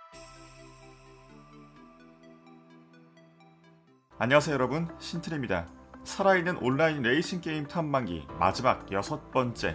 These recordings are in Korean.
안녕하세요 여러분, 신트리입니다. 살아있는 온라인 레이싱 게임 탐방기 마지막 6번째.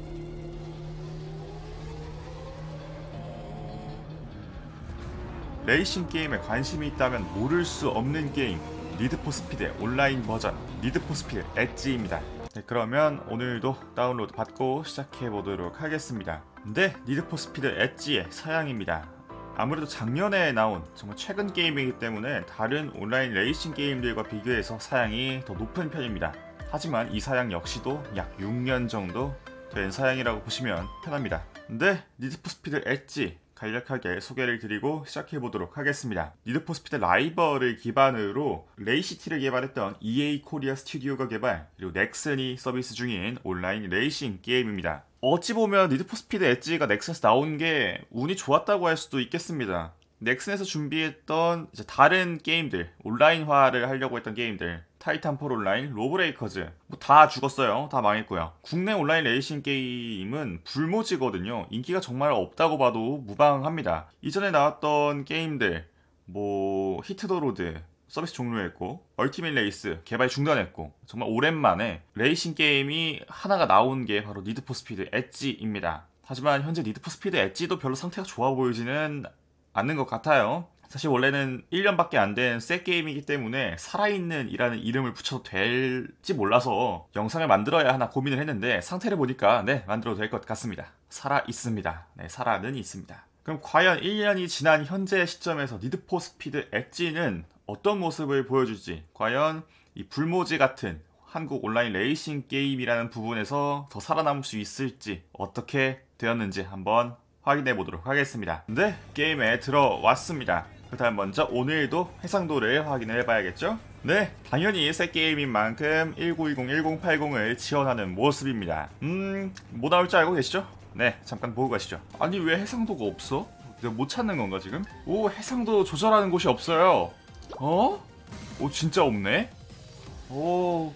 레이싱 게임에 관심이 있다면 모를 수 없는 게임, 니드포스피드 온라인 버전 니드포스피드 엣지입니다. 네, 그러면 오늘도 다운로드 받고 시작해보도록 하겠습니다. 네, 니드포스피드 엣지의 사양입니다. 아무래도 작년에 나온 정말 최근 게임이기 때문에 다른 온라인 레이싱 게임들과 비교해서 사양이 더 높은 편입니다. 하지만 이 사양 역시도 약 6년 정도 된 사양이라고 보시면 편합니다. 네, 니드포스피드 엣지 간략하게 소개를 드리고 시작해보도록 하겠습니다. 니드포스피드 라이벌을 기반으로 레이시티를 개발했던 EA 코리아 스튜디오가 개발, 그리고 넥슨이 서비스 중인 온라인 레이싱 게임입니다. 어찌 보면 니드포스피드 엣지가 넥슨에서 나온 게 운이 좋았다고 할 수도 있겠습니다. 넥슨에서 준비했던 이제 다른 게임들, 온라인화를 하려고 했던 게임들, 타이탄폴 온라인, 로브레이커즈 뭐 다 죽었어요. 다 망했고요. 국내 온라인 레이싱 게임은 불모지거든요. 인기가 정말 없다고 봐도 무방합니다. 이전에 나왔던 게임들 뭐 히트더로드 서비스 종료했고, 얼티밋 레이스 개발 중단했고, 정말 오랜만에 레이싱 게임이 하나가 나온 게 바로 니드포스피드 엣지입니다. 하지만 현재 니드포스피드 엣지도 별로 상태가 좋아 보이지는 않는 것 같아요. 사실 원래는 1년밖에 안 된 새 게임이기 때문에 살아있는 이라는 이름을 붙여도 될지 몰라서 영상을 만들어야 하나 고민을 했는데, 상태를 보니까 네, 만들어도 될 것 같습니다. 살아있습니다. 네, 살아는 있습니다. 그럼 과연 1년이 지난 현재 시점에서 니드포스피드 엣지는 어떤 모습을 보여줄지, 과연 이 불모지 같은 한국 온라인 레이싱 게임이라는 부분에서 더 살아남을 수 있을지, 어떻게 되었는지 한번 확인해 보도록 하겠습니다. 네, 게임에 들어왔습니다. 그 다음 먼저 오늘도 해상도를 확인해 봐야겠죠? 네, 당연히 새 게임인 만큼 1920, 1080을 지원하는 모습입니다. 뭐 나올 줄 알고 계시죠? 네, 잠깐 보고 가시죠. 아니, 왜 해상도가 없어? 내가 못 찾는 건가 지금? 오, 해상도 조절하는 곳이 없어요. 어? 오, 진짜 없네? 오...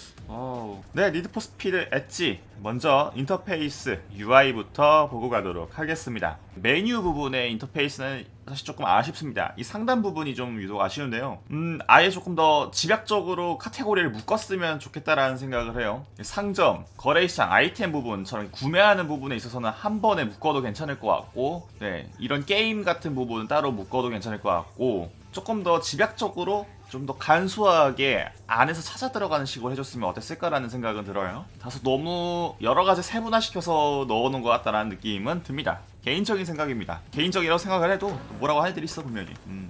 네, 니드포스피드 엣지 먼저 인터페이스 UI부터 보고 가도록 하겠습니다. 메뉴 부분의 인터페이스는 사실 조금 아쉽습니다. 이 상단 부분이 좀 유독 아쉬운데요. 아예 조금 더 집약적으로 카테고리를 묶었으면 좋겠다라는 생각을 해요. 상점, 거래시장, 아이템 부분처럼 구매하는 부분에 있어서는 한 번에 묶어도 괜찮을 것 같고, 네, 이런 게임 같은 부분은 따로 묶어도 괜찮을 것 같고, 조금 더 집약적으로 좀 더 간소하게 안에서 찾아 들어가는 식으로 해줬으면 어땠을까라는 생각은 들어요. 다소 너무 여러가지 세분화시켜서 넣어놓은 것 같다는 느낌은 듭니다. 개인적인 생각입니다. 개인적이라고 생각을 해도 뭐라고 할 일이 있어 분명히.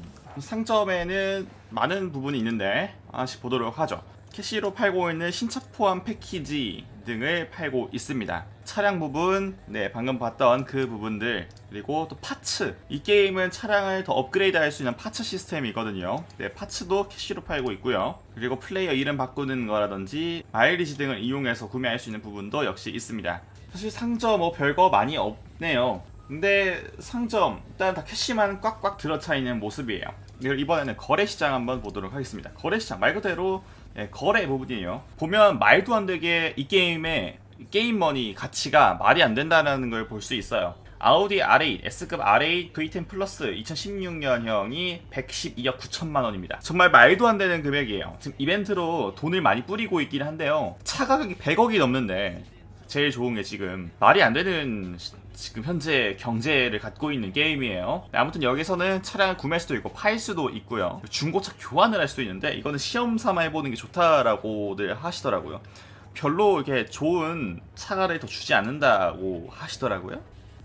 상점에는 많은 부분이 있는데 하나씩 보도록 하죠. 캐시로 팔고 있는 신차 포함 패키지 등을 팔고 있습니다. 차량 부분, 네, 방금 봤던 그 부분들, 그리고 또 파츠. 이 게임은 차량을 더 업그레이드 할 수 있는 파츠 시스템이거든요. 네, 파츠도 캐시로 팔고 있고요. 그리고 플레이어 이름 바꾸는 거라든지 마일리지 등을 이용해서 구매할 수 있는 부분도 역시 있습니다. 사실 상점 뭐 별거 많이 없네요. 근데 상점 일단 다 캐시만 꽉꽉 들어차 있는 모습이에요. 이번에는 거래시장 한번 보도록 하겠습니다. 거래시장 말 그대로 네, 거래 부분이에요. 보면 말도 안 되게 이 게임의 게임머니 가치가 말이 안 된다는 걸 볼 수 있어요. 아우디 R8, S급 R8 V10 플러스 2016년형이 112억 9천만 원입니다. 정말 말도 안 되는 금액이에요. 지금 이벤트로 돈을 많이 뿌리고 있긴 한데요. 차 가격이 100억이 넘는데, 제일 좋은 게 지금 말이 안 되는 지금 현재 경제를 갖고 있는 게임이에요. 아무튼 여기서는 차량을 구매할 수도 있고 팔 수도 있고요. 중고차 교환을 할 수도 있는데, 이거는 시험 삼아 해보는 게 좋다라고들 하시더라고요. 별로 이렇게 좋은 차가를 더 주지 않는다고 하시더라고요.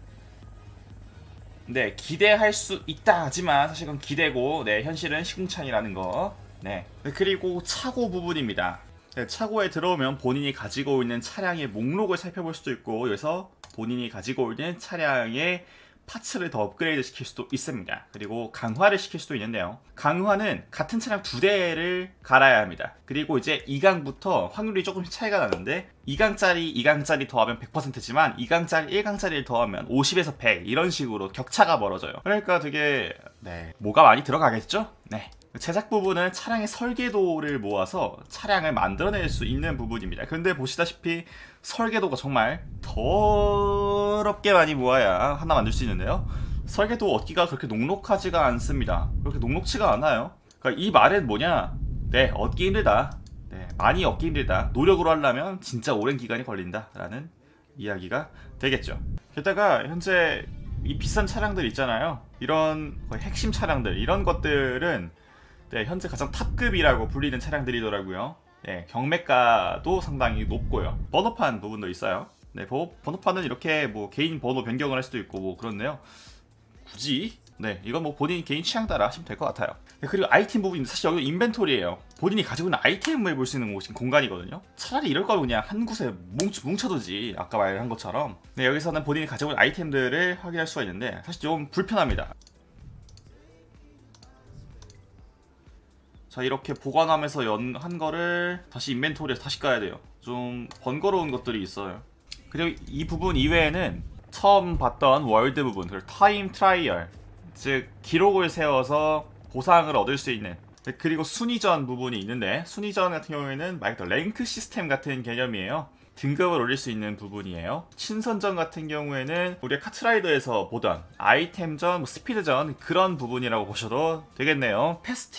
네, 기대할 수 있다 하지만 사실 그건 기대고, 네, 현실은 시궁창이라는 거. 네, 그리고 차고 부분입니다. 네, 차고에 들어오면 본인이 가지고 있는 차량의 목록을 살펴볼 수도 있고, 여기서 본인이 가지고 있는 차량의 파츠를 더 업그레이드 시킬 수도 있습니다. 그리고 강화를 시킬 수도 있는데요. 강화는 같은 차량 2대를 갈아야 합니다. 그리고 이제 2강부터 확률이 조금씩 차이가 나는데, 2강짜리 더하면 100%지만 2강짜리 1강짜리를 더하면 50에서 100 이런 식으로 격차가 벌어져요. 그러니까 되게 네, 뭐가 많이 들어가겠죠? 네. 제작 부분은 차량의 설계도를 모아서 차량을 만들어낼 수 있는 부분입니다. 근데 보시다시피 설계도가 정말 더럽게 많이 모아야 하나 만들 수 있는데요. 설계도 얻기가 그렇게 녹록하지가 않습니다. 그렇게 녹록치가 않아요. 그러니까 이 말은 뭐냐? 네, 얻기 힘들다. 네, 많이 얻기 힘들다. 노력으로 하려면 진짜 오랜 기간이 걸린다라는 이야기가 되겠죠. 게다가 현재 이 비싼 차량들 있잖아요. 이런 거의 핵심 차량들, 이런 것들은 네, 현재 가장 탑급이라고 불리는 차량들이더라고요. 네, 경매가도 상당히 높고요. 번호판 부분도 있어요. 네, 번호판은 이렇게 뭐 개인 번호 변경을 할 수도 있고 뭐 그렇네요. 굳이? 네, 이건 뭐 본인 개인 취향 따라 하시면 될 것 같아요. 네, 그리고 아이템 부분인데 사실 여기 인벤토리예요. 본인이 가지고 있는 아이템을 볼 수 있는 곳인 공간이거든요. 차라리 이럴 거면 그냥 한 곳에 뭉쳐두지. 아까 말한 것처럼. 네, 여기서는 본인이 가지고 있는 아이템들을 확인할 수가 있는데 사실 좀 불편합니다. 자, 이렇게 보관하면서 한 거를 다시 인벤토리에서 다시 까야 돼요. 좀 번거로운 것들이 있어요. 그리고 이 부분 이외에는 처음 봤던 월드 부분, 그리고 타임 트라이얼, 즉 기록을 세워서 보상을 얻을 수 있는, 그리고 순위전 부분이 있는데, 순위전 같은 경우에는 말 그대로 랭크 시스템 같은 개념이에요. 등급을 올릴 수 있는 부분이에요. 신선전 같은 경우에는 우리가 카트라이더에서 보던 아이템전, 스피드전 그런 부분이라고 보셔도 되겠네요.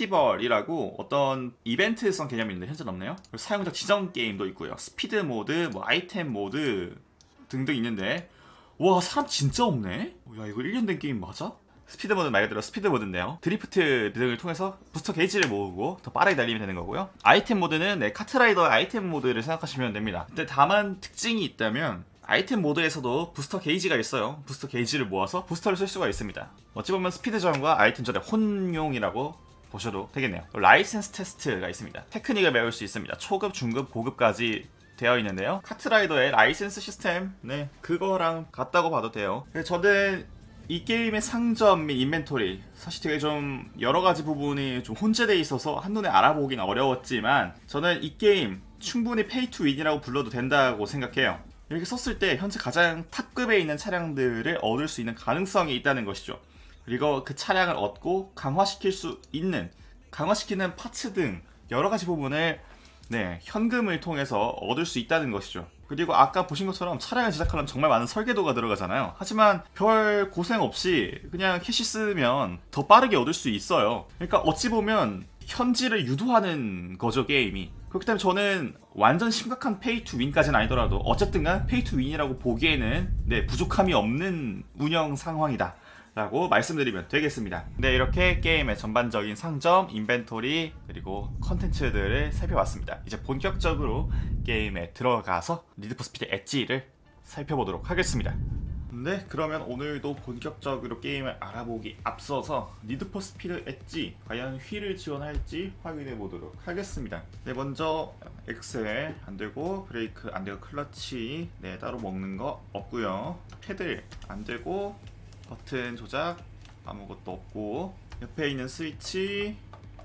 페스티벌이라고 어떤 이벤트성 개념이 있는데 현재 없네요. 사용자 지정 게임도 있고요. 스피드 모드, 뭐 아이템 모드 등등 있는데, 와, 사람 진짜 없네? 야, 이거 1년 된 게임 맞아? 스피드 모드는 말 그대로 스피드 모드인데요. 드리프트 등을 통해서 부스터 게이지를 모으고 더 빠르게 달리면 되는 거고요. 아이템 모드는 네, 카트라이더 아이템 모드를 생각하시면 됩니다. 근데 다만 특징이 있다면 아이템 모드에서도 부스터 게이지가 있어요. 부스터 게이지를 모아서 부스터를 쓸 수가 있습니다. 어찌 보면 스피드전과 아이템전의 혼용이라고 보셔도 되겠네요. 라이센스 테스트가 있습니다. 테크닉을 배울 수 있습니다. 초급, 중급, 고급까지 되어 있는데요. 카트라이더의 라이센스 시스템, 네, 그거랑 같다고 봐도 돼요. 저는 이 게임의 상점 및 인벤토리 사실 되게 좀 여러가지 부분이 좀 혼재되어 있어서 한눈에 알아보긴 어려웠지만 저는 이 게임 충분히 페이 투 윈이라고 불러도 된다고 생각해요. 이렇게 썼을 때 현재 가장 탑급에 있는 차량들을 얻을 수 있는 가능성이 있다는 것이죠. 그리고 그 차량을 얻고 강화시킬 수 있는, 강화시키는 파츠 등 여러가지 부분을 네, 현금을 통해서 얻을 수 있다는 것이죠. 그리고 아까 보신 것처럼 차량을 제작하려면 정말 많은 설계도가 들어가잖아요. 하지만 별 고생 없이 그냥 캐시 쓰면 더 빠르게 얻을 수 있어요. 그러니까 어찌 보면 현질을 유도하는 거죠, 게임이. 그렇기 때문에 저는 완전 심각한 페이 투 윈까지는 아니더라도 어쨌든 간 페이 투 윈이라고 보기에는 네, 부족함이 없는 운영 상황이다 라고 말씀드리면 되겠습니다. 네, 이렇게 게임의 전반적인 상점, 인벤토리, 그리고 컨텐츠들을 살펴봤습니다. 이제 본격적으로 게임에 들어가서 니드 포 스피드 엣지를 살펴보도록 하겠습니다. 네, 그러면 오늘도 본격적으로 게임을 알아보기 앞서서 니드 포 스피드 엣지 과연 휠을 지원할지 확인해 보도록 하겠습니다. 네, 먼저 엑셀 안되고, 브레이크 안되고, 클러치 네, 따로 먹는 거 없고요. 패들 안되고, 버튼 조작 아무것도 없고, 옆에 있는 스위치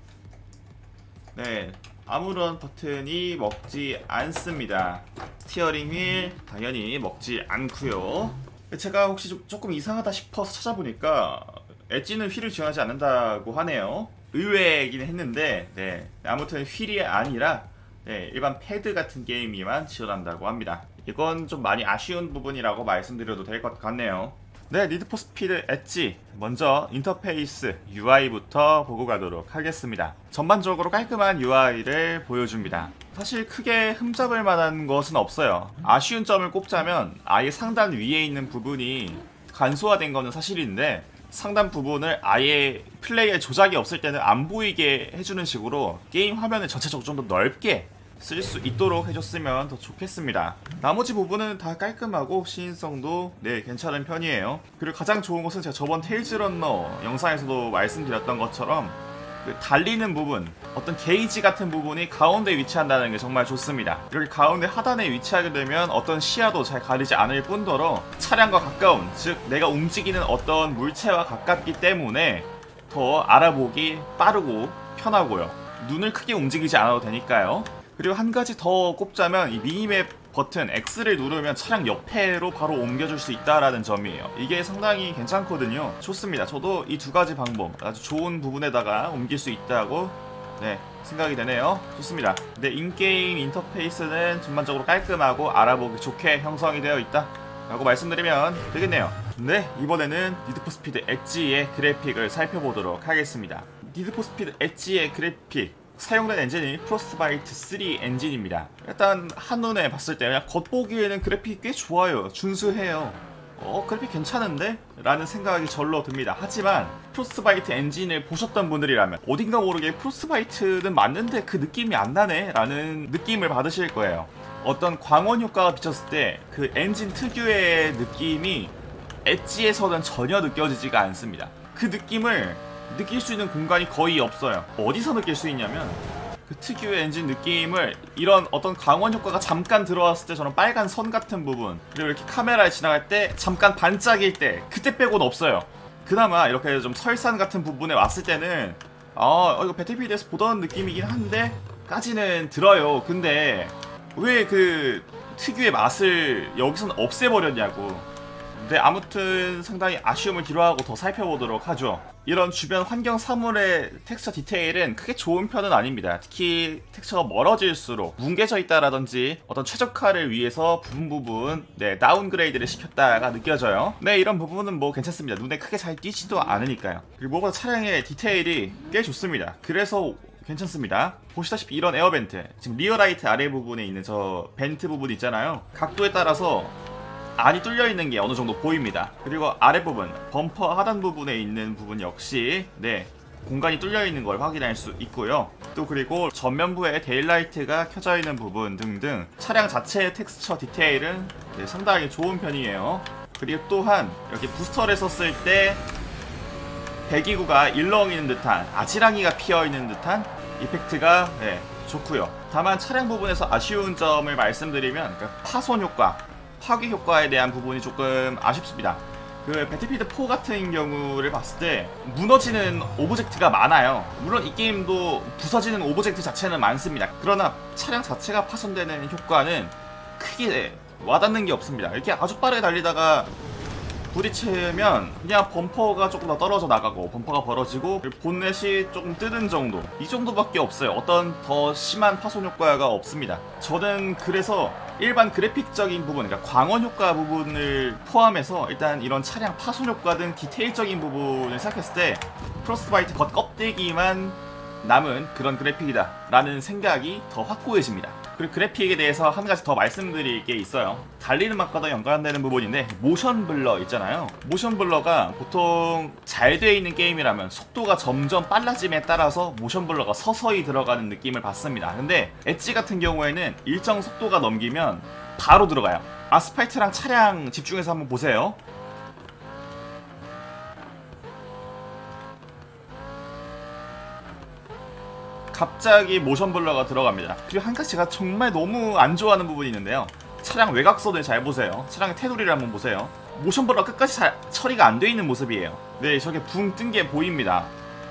네, 아무런 버튼이 먹지 않습니다. 스티어링 휠 당연히 먹지 않고요. 제가 혹시 조금 이상하다 싶어서 찾아보니까 엣지는 휠을 지원하지 않는다고 하네요. 의외이긴 했는데 네, 아무튼 휠이 아니라 네, 일반 패드 같은 게임이만 지원한다고 합니다. 이건 좀 많이 아쉬운 부분이라고 말씀드려도 될 것 같네요. 네, 니드 포 스피드 엣지 먼저 인터페이스 UI부터 보고 가도록 하겠습니다. 전반적으로 깔끔한 UI를 보여줍니다. 사실 크게 흠잡을 만한 것은 없어요. 아쉬운 점을 꼽자면 아예 상단 위에 있는 부분이 간소화된 거는 사실인데, 상단 부분을 아예 플레이에 조작이 없을 때는 안 보이게 해주는 식으로 게임 화면을 전체적으로 좀 더 넓게 쓸 수 있도록 해줬으면 더 좋겠습니다. 나머지 부분은 다 깔끔하고 시인성도 네, 괜찮은 편이에요. 그리고 가장 좋은 것은 제가 저번 테일즈 런너 영상에서도 말씀드렸던 것처럼 그 달리는 부분, 어떤 게이지 같은 부분이 가운데 위치한다는 게 정말 좋습니다. 이렇게 가운데 하단에 위치하게 되면 어떤 시야도 잘 가리지 않을 뿐더러 차량과 가까운, 즉 내가 움직이는 어떤 물체와 가깝기 때문에 더 알아보기 빠르고 편하고요. 눈을 크게 움직이지 않아도 되니까요. 그리고 한 가지 더 꼽자면 이 미니맵 버튼 X를 누르면 차량 옆에로 바로 옮겨줄 수 있다라는 점이에요. 이게 상당히 괜찮거든요. 좋습니다. 저도 이 두 가지 방법 아주 좋은 부분에다가 옮길 수 있다고 네, 생각이 되네요. 좋습니다. 근데 인게임 인터페이스는 전반적으로 깔끔하고 알아보기 좋게 형성이 되어 있다 라고 말씀드리면 되겠네요. 네, 이번에는 니드포스피드 엣지의 그래픽을 살펴보도록 하겠습니다. 니드포스피드 엣지의 그래픽 사용된 엔진이 프로스트바이트 3 엔진입니다. 일단 한눈에 봤을 때 그냥 겉보기에는 그래픽이 꽤 좋아요. 준수해요. 그래픽 괜찮은데? 라는 생각이 절로 듭니다. 하지만 프로스트바이트 엔진을 보셨던 분들이라면 어딘가 모르게 프로스트바이트는 맞는데 그 느낌이 안 나네? 라는 느낌을 받으실 거예요. 어떤 광원 효과가 비쳤을 때 그 엔진 특유의 느낌이 엣지에서는 전혀 느껴지지가 않습니다. 그 느낌을 느낄 수 있는 공간이 거의 없어요. 어디서 느낄 수 있냐면 그 특유의 엔진 느낌을 이런 어떤 광원 효과가 잠깐 들어왔을 때 저런 빨간 선 같은 부분, 그리고 이렇게 카메라에 지나갈 때 잠깐 반짝일 때, 그때 빼고는 없어요. 그나마 이렇게 좀 설산 같은 부분에 왔을 때는 이거 배틀필드에서 보던 느낌이긴 한데 까지는 들어요. 근데 왜 그 특유의 맛을 여기서는 없애버렸냐고. 네, 아무튼 상당히 아쉬움을 뒤로하고 더 살펴보도록 하죠. 이런 주변 환경 사물의 텍스처 디테일은 크게 좋은 편은 아닙니다. 특히 텍스처가 멀어질수록 뭉개져 있다라든지 어떤 최적화를 위해서 부분 다운그레이드를 시켰다가 느껴져요. 네, 이런 부분은 뭐 괜찮습니다. 눈에 크게 잘 띄지도 않으니까요. 그리고 무엇보다 차량의 디테일이 꽤 좋습니다. 그래서 괜찮습니다. 보시다시피 이런 에어벤트, 지금 리어라이트 아래 부분에 있는 저 벤트 부분 있잖아요. 각도에 따라서 안이 뚫려있는 게 어느정도 보입니다. 그리고 아랫부분, 범퍼 하단 부분에 있는 부분 역시 공간이 뚫려있는 걸 확인할 수 있고요. 또 그리고 전면부에 데일라이트가 켜져있는 부분 등등 차량 자체의 텍스처 디테일은 상당히 좋은 편이에요. 그리고 또한 이렇게 부스터를 썼을 때 배기구가 일렁이는 듯한, 아지랑이가 피어있는 듯한 이펙트가 좋고요. 다만 차량 부분에서 아쉬운 점을 말씀드리면 파손 효과, 파괴 효과에 대한 부분이 조금 아쉽습니다. 그 배틀필드 4 같은 경우를 봤을 때 무너지는 오브젝트가 많아요. 물론 이 게임도 부서지는 오브젝트 자체는 많습니다. 그러나 차량 자체가 파손되는 효과는 크게 와닿는 게 없습니다. 이렇게 아주 빠르게 달리다가 부딪히면 그냥 범퍼가 조금 더 떨어져 나가고 범퍼가 벌어지고 본넷이 조금 뜨는 정도, 이 정도밖에 없어요. 어떤 더 심한 파손 효과가 없습니다. 저는 그래서 일반 그래픽적인 부분, 그러니까 광원 효과 부분을 포함해서 일단 이런 차량 파손 효과 등 디테일적인 부분을 생각했을 때 프로스트바이트 겉 껍데기만 남은 그런 그래픽이다 라는 생각이 더 확고해집니다. 그리고 그래픽에 대해서 한 가지 더 말씀드릴 게 있어요. 달리는 맛과도 연관되는 부분인데 모션 블러 있잖아요. 모션 블러가 보통 잘 되어 있는 게임이라면 속도가 점점 빨라짐에 따라서 모션 블러가 서서히 들어가는 느낌을 받습니다. 근데 엣지 같은 경우에는 일정 속도가 넘기면 바로 들어가요. 아스팔트랑 차량 집중해서 한번 보세요. 갑자기 모션 블러가 들어갑니다. 그리고 한 가지 제가 정말 너무 안 좋아하는 부분이 있는데요. 차량 외곽선을 잘 보세요. 차량의 테두리를 한번 보세요. 모션 블러가 끝까지 잘 처리가 안 돼 있는 모습이에요. 네, 저게 붕 뜬 게 보입니다.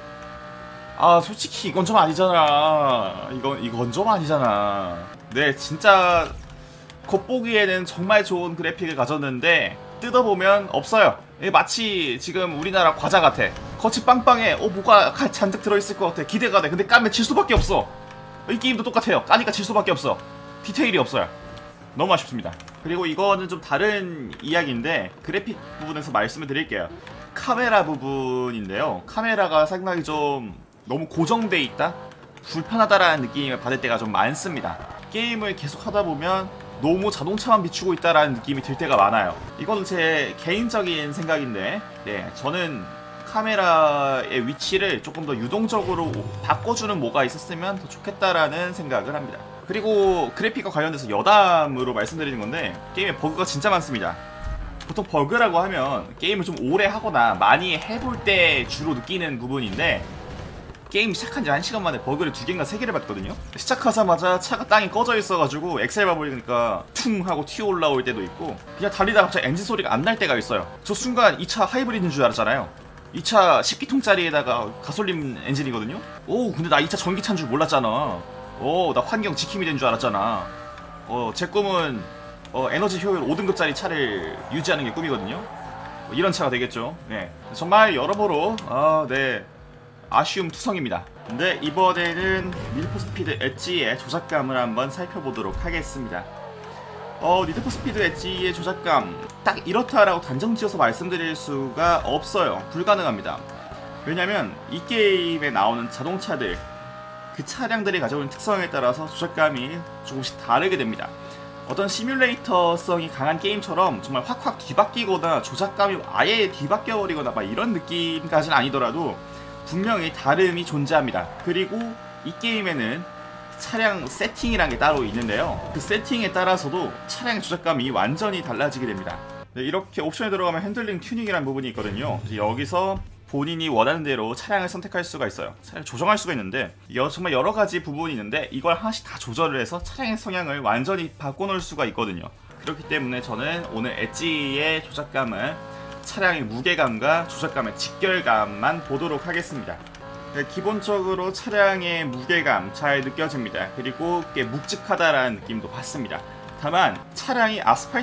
솔직히 이건 좀 아니잖아. 이건 좀 아니잖아. 네, 진짜 겉보기에는 정말 좋은 그래픽을 가졌는데 뜯어보면 없어요. 마치 지금 우리나라 과자 같아. 겉이 빵빵해. 뭐가 잔뜩 들어있을 것 같아. 기대가 돼. 근데 까면 질 수밖에 없어. 이 게임도 똑같아요. 까니까 질 수밖에 없어. 디테일이 없어요. 너무 아쉽습니다. 그리고 이거는 좀 다른 이야기인데 그래픽 부분에서 말씀을 드릴게요. 카메라 부분인데요. 카메라가 상당히 좀 너무 고정돼 있다? 불편하다라는 느낌을 받을 때가 좀 많습니다. 게임을 계속 하다 보면 너무 자동차만 비추고 있다라는 느낌이 들 때가 많아요. 이거는 제 개인적인 생각인데 저는 카메라의 위치를 조금 더 유동적으로 바꿔주는 뭐가 있었으면 더 좋겠다라는 생각을 합니다. 그리고 그래픽과 관련돼서 여담으로 말씀드리는 건데 게임에 버그가 진짜 많습니다. 보통 버그라고 하면 게임을 좀 오래 하거나 많이 해볼 때 주로 느끼는 부분인데 게임 시작한 지 1시간 만에 버그를 2개인가 3개를 봤거든요. 시작하자마자 차가 땅에 꺼져 있어가지고 엑셀 밟으니까 퉁 하고 튀어 올라올 때도 있고 그냥 달리다가 갑자기 엔진 소리가 안 날 때가 있어요. 저 순간 이 차 하이브리드인 줄 알았잖아요. 이 차 10기통짜리에다가 가솔린 엔진이거든요. 근데 나 이 차 전기차인 줄 몰랐잖아. 나 환경 지킴이 된 줄 알았잖아. 제 꿈은 에너지 효율 5등급짜리 차를 유지하는 게 꿈이거든요. 이런 차가 되겠죠. 네, 정말 여러모로 아쉬움 투성입니다. 근데 이번에는 니드포스피드 엣지의 조작감을 한번 살펴보도록 하겠습니다. 니드 포 스피드 엣지의 조작감 딱 이렇다라고 단정지어서 말씀드릴 수가 없어요. 불가능합니다. 왜냐면 이 게임에 나오는 자동차들, 그 차량들이 가져오는 특성에 따라서 조작감이 조금씩 다르게 됩니다. 어떤 시뮬레이터성이 강한 게임처럼 정말 확확 뒤바뀌거나 조작감이 아예 뒤바뀌어버리거나 막 이런 느낌까지는 아니더라도 분명히 다름이 존재합니다. 그리고 이 게임에는 차량 세팅이라는 게 따로 있는데요. 그 세팅에 따라서도 차량의 조작감이 완전히 달라지게 됩니다. 네, 이렇게 옵션에 들어가면 핸들링 튜닝이라는 부분이 있거든요. 여기서 본인이 원하는 대로 차량을 선택할 수가 있어요. 차량을 조정할 수가 있는데 정말 여러 가지 부분이 있는데 이걸 하나씩 다 조절을 해서 차량의 성향을 완전히 바꿔놓을 수가 있거든요. 그렇기 때문에 저는 오늘 엣지의 조작감을 차량의 무게감과 조작감의 직결감만 보도록 하겠습니다. 네, 기본적으로 차량의 무게감 잘 느껴집니다. 그리고 꽤 묵직하다라는 느낌도 받습니다. 다만 차량이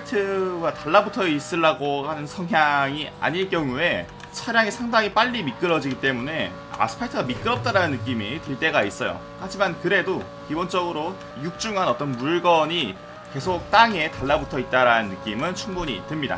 아스팔트와 달라붙어 있으려고 하는 성향이 아닐 경우에 차량이 상당히 빨리 미끄러지기 때문에 아스팔트가 미끄럽다라는 느낌이 들 때가 있어요. 하지만 그래도 기본적으로 육중한 어떤 물건이 계속 땅에 달라붙어 있다라는 느낌은 충분히 듭니다.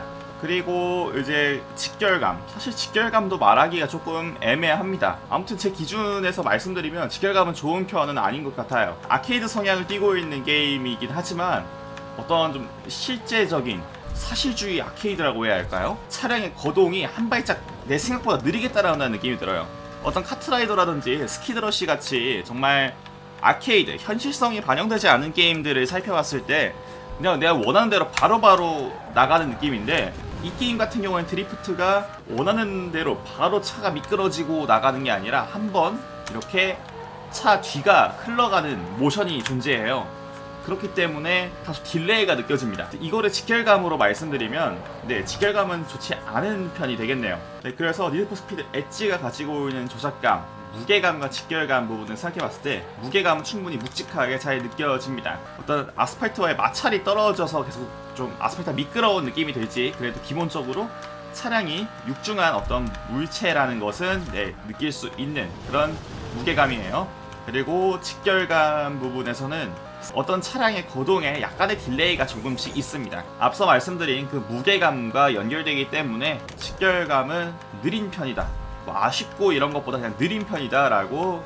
그리고 이제 직결감, 사실 직결감도 말하기가 조금 애매합니다. 아무튼 제 기준에서 말씀드리면 직결감은 좋은 편은 아닌 것 같아요. 아케이드 성향을 띠고 있는 게임이긴 하지만 어떤 좀 실제적인 사실주의 아케이드라고 해야 할까요? 차량의 거동이 한 발짝 내 생각보다 느리게 따라온다는 느낌이 들어요. 어떤 카트라이더라든지 스키드러시 같이 정말 아케이드, 현실성이 반영되지 않은 게임들을 살펴봤을 때 그냥 내가 원하는 대로 바로바로 나가는 느낌인데 이 게임 같은 경우에는 드리프트가 원하는 대로 바로 차가 미끄러지고 나가는 게 아니라 한번 이렇게 차 뒤가 흘러가는 모션이 존재해요. 그렇기 때문에 다소 딜레이가 느껴집니다. 이거를 직결감으로 말씀드리면 직결감은 좋지 않은 편이 되겠네요. 그래서 니드 포 스피드 엣지가 가지고 있는 조작감, 무게감과 직결감 부분을 생각해봤을 때 무게감은 충분히 묵직하게 잘 느껴집니다. 어떤 아스팔트와의 마찰이 떨어져서 계속 좀 아스팔트가 미끄러운 느낌이 들지 그래도 기본적으로 차량이 육중한 어떤 물체라는 것은 느낄 수 있는 그런 무게감이에요. 그리고 직결감 부분에서는 어떤 차량의 거동에 약간의 딜레이가 조금씩 있습니다. 앞서 말씀드린 그 무게감과 연결되기 때문에 직결감은 느린 편이다, 아쉽고 이런 것보다 그냥 느린 편이다 라고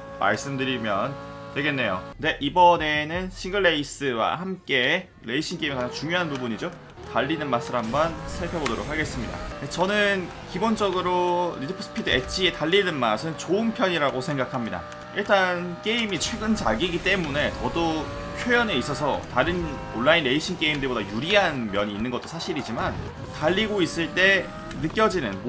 말씀드리면 되겠네요. 네, 이번에는 싱글레이스와 함께 레이싱 게임의 가장 중요한 부분이죠, 달리는 맛을 한번 살펴보도록 하겠습니다. 저는 기본적으로 니드 포 스피드 엣지의 달리는 맛은 좋은 편이라고 생각합니다. 일단 게임이 최근작이기 때문에 더더욱 표현에 있어서 다른 온라인 레이싱 게임들보다 유리한 면이 있는 것도 사실이지만 달리고 있을 때 느껴지는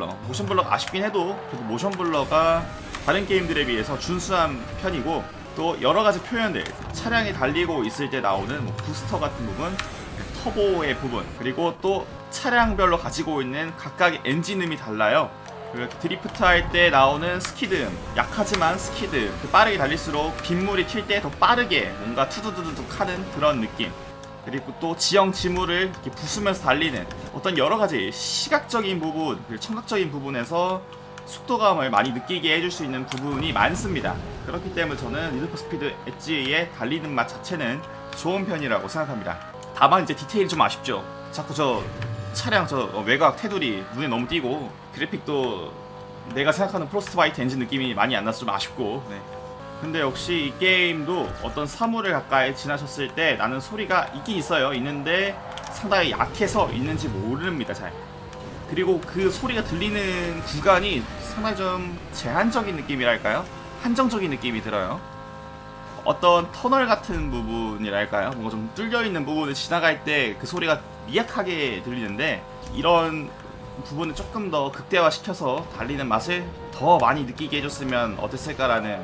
모션블럭 아쉽긴 해도 그래도 모션블럭가 다른 게임들에 비해서 준수한 편이고, 또 여러가지 표현들, 차량이 달리고 있을 때 나오는 부스터 같은 부분, 터보의 부분, 그리고 또 차량별로 가지고 있는 각각의 엔진음이 달라요. 드리프트 할 때 나오는 스키드음, 약하지만 스키드, 빠르게 달릴수록 빗물이 튈 때 더 빠르게 뭔가 투두두두둑 하는 그런 느낌, 그리고 또 지형 지물을 이렇게 부수면서 달리는 어떤 여러가지 시각적인 부분, 그리고 청각적인 부분에서 속도감을 많이 느끼게 해줄 수 있는 부분이 많습니다. 그렇기 때문에 저는 니드 포 스피드 엣지의 달리는 맛 자체는 좋은 편이라고 생각합니다. 다만 이제 디테일이 좀 아쉽죠. 자꾸 저 차량 외곽 테두리 눈에 너무 띄고 그래픽도 내가 생각하는 프로스트바이트 엔진 느낌이 많이 안 나서 좀 아쉽고, 근데 역시 이 게임도 어떤 사물을 가까이 지나셨을 때 나는 소리가 있긴 있는데 상당히 약해서 있는지 모릅니다, 잘. 그리고 그 소리가 들리는 구간이 상당히 좀 제한적인 느낌이랄까요? 한정적인 느낌이 들어요. 어떤 터널 같은 부분이랄까요? 뭔가 좀 뚫려있는 부분을 지나갈 때 그 소리가 미약하게 들리는데 이런 부분을 조금 더 극대화시켜서 달리는 맛을 더 많이 느끼게 해줬으면 어땠을까라는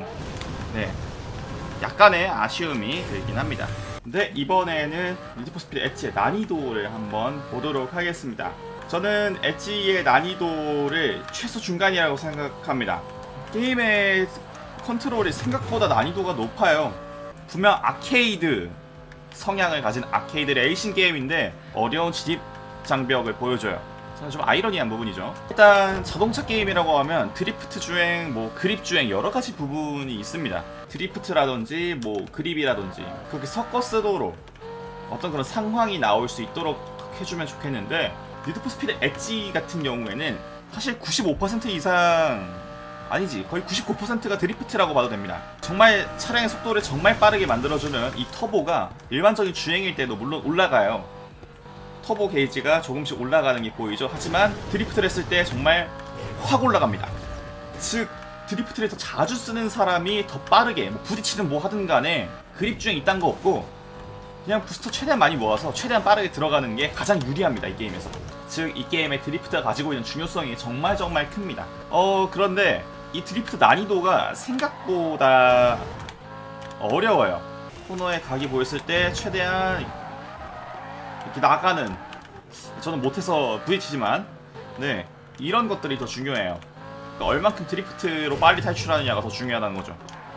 약간의 아쉬움이 들긴 합니다. 근데 이번에는 니드 포 스피드 엣지의 난이도를 한번 보도록 하겠습니다. 저는 엣지의 난이도를 최소 중간이라고 생각합니다. 게임의 컨트롤이 생각보다 난이도가 높아요. 분명 아케이드 성향을 가진 아케이드 레이싱 게임인데 어려운 진입 장벽을 보여줘요. 좀 아이러니한 부분이죠. 일단 자동차 게임이라고 하면 드리프트 주행, 그립 주행 여러가지 부분이 있습니다. 드리프트라든지 그립이라든지 그렇게 섞어 쓰도록 어떤 그런 상황이 나올 수 있도록 해주면 좋겠는데, 니드포스피드 엣지 같은 경우에는 사실 95% 이상, 아니지, 거의 99%가 드리프트라고 봐도 됩니다. 정말 차량의 속도를 정말 빠르게 만들어주는 이 터보가 일반적인 주행일 때도 물론 올라가요. 터보 게이지가 조금씩 올라가는 게 보이죠. 하지만 드리프트를 했을 때 정말 확 올라갑니다. 즉 드리프트를 더 자주 쓰는 사람이 더 빠르게 뭐 부딪히든 뭐 하든 간에 그립 주행 이딴 거 없고 그냥 부스터 최대한 많이 모아서 최대한 빠르게 들어가는 게 가장 유리합니다, 이 게임에서. 즉 이 게임의 드리프트가 가지고 있는 중요성이 정말 큽니다. 그런데 이 드리프트 난이도가 생각보다 어려워요. 코너에 각이 보였을 때 최대한 이렇게 나가는, 저는 못해서 부딪히지만 네, 이런 것들이 더 중요해요. 그러니까 얼만큼 드리프트로 빨리 탈출하느냐가 더 중요하다는 거죠.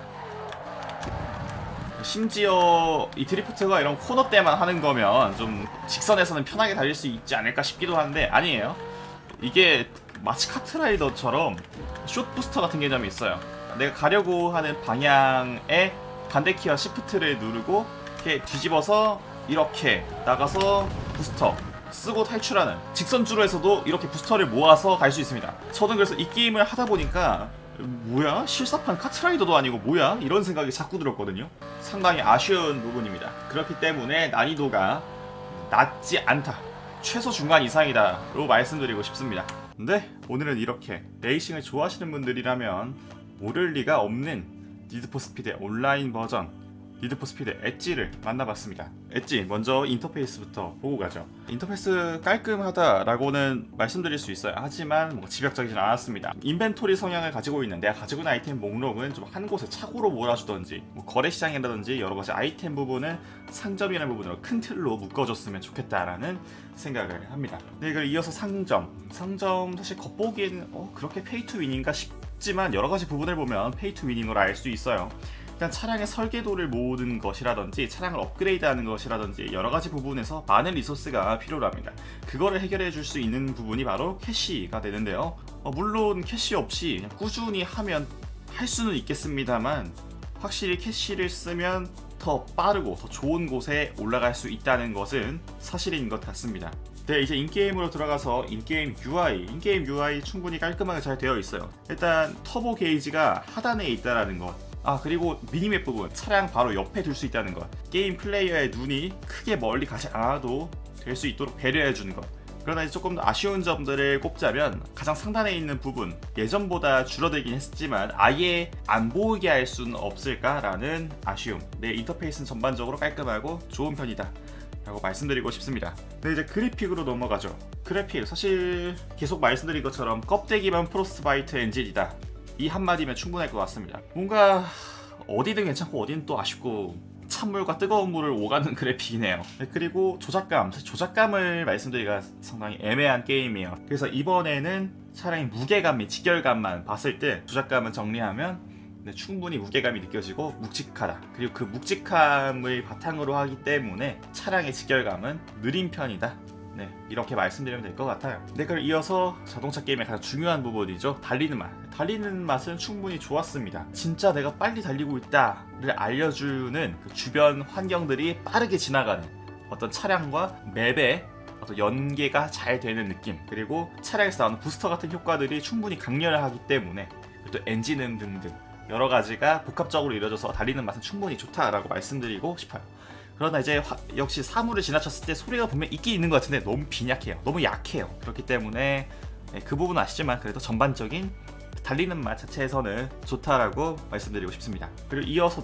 심지어 이 드리프트가 이런 코너 때만 하는 거면 좀 직선에서는 편하게 달릴 수 있지 않을까 싶기도 한데 아니에요. 이게 마치 카트라이더처럼 숏 부스터 같은 개념이 있어요. 내가 가려고 하는 방향에 반대 키와 시프트를 누르고 이렇게 뒤집어서 이렇게 나가서 부스터 쓰고 탈출하는, 직선주로에서도 이렇게 부스터를 모아서 갈 수 있습니다. 저는 그래서 이 게임을 하다 보니까 뭐야? 실사판 카트라이더도 아니고 뭐야? 이런 생각이 자꾸 들었거든요. 상당히 아쉬운 부분입니다. 그렇기 때문에 난이도가 낮지 않다, 최소 중간 이상이다 라고 말씀드리고 싶습니다. 근데 오늘은 이렇게 레이싱을 좋아하시는 분들이라면 모를 리가 없는 니드포스피드의 온라인 버전 니드포스피드 엣지를 만나봤습니다. 엣지, 먼저 인터페이스부터 보고 가죠. 인터페이스 깔끔하다라고는 말씀드릴 수 있어요. 하지만 뭐 집약적이진 않았습니다. 인벤토리 성향을 가지고 있는, 내가 가지고 있는 아이템 목록은 좀 한 곳에 차고로 몰아주던지, 뭐 거래시장이라든지 여러가지 아이템 부분은 상점이라는 부분으로 큰 틀로 묶어줬으면 좋겠다라는 생각을 합니다. 네, 그리고 이어서 상점 사실 겉보기에는 그렇게 페이투윈인가 싶지만 여러가지 부분을 보면 페이투윈인 걸 알 수 있어요. 일단 차량의 설계도를 모으는 것이라든지 차량을 업그레이드하는 것이라든지 여러가지 부분에서 많은 리소스가 필요로 합니다. 그거를 해결해 줄 수 있는 부분이 바로 캐시가 되는데요. 물론 캐시 없이 그냥 꾸준히 하면 할 수는 있겠습니다만 확실히 캐시를 쓰면 더 빠르고 더 좋은 곳에 올라갈 수 있다는 것은 사실인 것 같습니다. 네, 이제 인게임으로 들어가서 인게임 UI 충분히 깔끔하게 잘 되어 있어요. 일단 터보 게이지가 하단에 있다라는 것, 그리고 미니맵 부분, 차량 바로 옆에 둘 수 있다는 것, 게임 플레이어의 눈이 크게 멀리 가지 않아도 될 수 있도록 배려해주는 것. 그러나 이제 조금 더 아쉬운 점들을 꼽자면 가장 상단에 있는 부분, 예전보다 줄어들긴 했지만 아예 안 보이게 할 수는 없을까라는 아쉬움. 네, 인터페이스는 전반적으로 깔끔하고 좋은 편이다 라고 말씀드리고 싶습니다. 네, 이제 그래픽으로 넘어가죠. 그래픽, 사실 계속 말씀드린 것처럼 껍데기만 프로스트바이트 엔진이다, 이 한마디면 충분할 것 같습니다. 뭔가 어디든 괜찮고 어디는 또 아쉽고 찬물과 뜨거운 물을 오가는 그래픽이네요. 네, 그리고 조작감을 말씀드리기가 상당히 애매한 게임이에요. 그래서 이번에는 차량의 무게감 및 직결감만 봤을 때 조작감은 정리하면 충분히 무게감이 느껴지고 묵직하다. 그리고 그 묵직함을 바탕으로 하기 때문에 차량의 직결감은 느린 편이다. 네, 이렇게 말씀드리면 될 것 같아요. 네, 그럼 이어서 자동차 게임의 가장 중요한 부분이죠. 달리는 맛. 달리는 맛은 충분히 좋았습니다. 진짜 내가 빨리 달리고 있다를 알려주는 그 주변 환경들이 빠르게 지나가는 어떤 차량과 맵의 어떤 연계가 잘 되는 느낌, 그리고 차량에서 나오는 부스터 같은 효과들이 충분히 강렬하기 때문에, 또 엔진음 등등 여러 가지가 복합적으로 이루어져서 달리는 맛은 충분히 좋다라고 말씀드리고 싶어요. 그러나 이제 역시 사물을 지나쳤을 때 소리가 분명 있긴 있는 것 같은데 너무 빈약해요. 너무 약해요. 그렇기 때문에 그 부분은 아시지만 그래도 전반적인 달리는 맛 자체에서는 좋다라고 말씀드리고 싶습니다. 그리고 이어서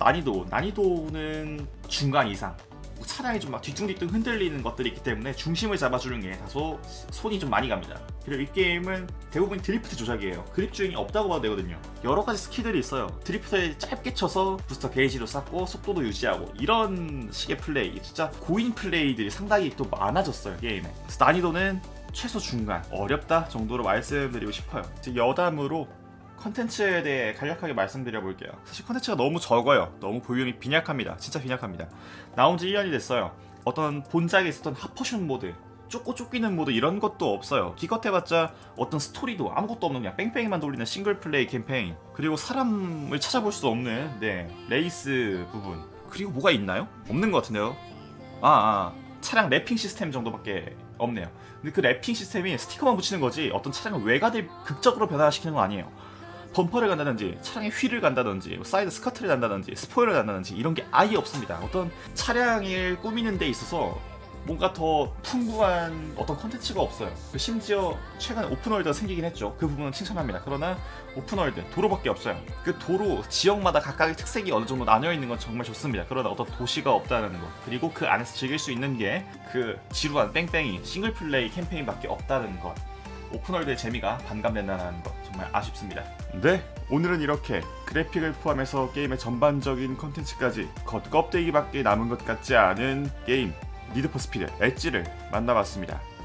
난이도는 중간 이상. 차량이 좀 막 뒤뚱뒤뚱 흔들리는 것들이 있기 때문에 중심을 잡아주는 게 다소 손이 좀 많이 갑니다. 그리고 이 게임은 대부분 드리프트 조작이에요. 그립 주행이 없다고 봐도 되거든요. 여러 가지 스킬들이 있어요. 드리프트에 짧게 쳐서 부스터 게이지도 쌓고 속도도 유지하고, 이런 식의 플레이, 진짜 고인 플레이들이 상당히 또 많아졌어요, 게임에. 그래서 난이도는 최소 중간, 어렵다 정도로 말씀드리고 싶어요. 이제 여담으로 컨텐츠에 대해 간략하게 말씀드려 볼게요. 사실 컨텐츠가 너무 적어요. 너무 보유형이 빈약합니다. 진짜 빈약합니다. 나온 지 1년이 됐어요. 어떤 본작에 있었던 핫퍼슛 모드, 쫓기는 모드, 이런 것도 없어요. 기껏해봤자 어떤 스토리도 아무것도 없는 그냥 뺑뺑이만 돌리는 싱글플레이 캠페인, 그리고 사람을 찾아볼 수 없는 레이스 부분, 그리고 뭐가 있나요? 없는 것 같은데요. 차량 랩핑 시스템 정도밖에 없네요. 근데 그 랩핑 시스템이 스티커만 붙이는 거지 어떤 차량의 외관을 극적으로 변화시키는 건 아니에요. 범퍼를 간다든지 차량의 휠을 간다든지 사이드 스커트를 간다든지 스포일러를 간다든지 이런 게 아예 없습니다. 어떤 차량을 꾸미는 데 있어서 뭔가 더 풍부한 어떤 컨텐츠가 없어요. 심지어 최근에 오픈월드가 생기긴 했죠. 그 부분은 칭찬합니다. 그러나 오픈월드 도로밖에 없어요. 그 도로 지역마다 각각의 특색이 어느 정도 나뉘어 있는 건 정말 좋습니다. 그러나 어떤 도시가 없다는 것, 그리고 그 안에서 즐길 수 있는 게 그 지루한 뺑뺑이 싱글플레이 캠페인밖에 없다는 것, 오픈월드의 재미가 반감된다는 것 정말 아쉽습니다. 네, 오늘은 이렇게 그래픽을 포함해서 게임의 전반적인 컨텐츠까지 겉껍데기밖에 남은 것 같지 않은 게임 니드 포 스피드 엣지를 만나봤습니다.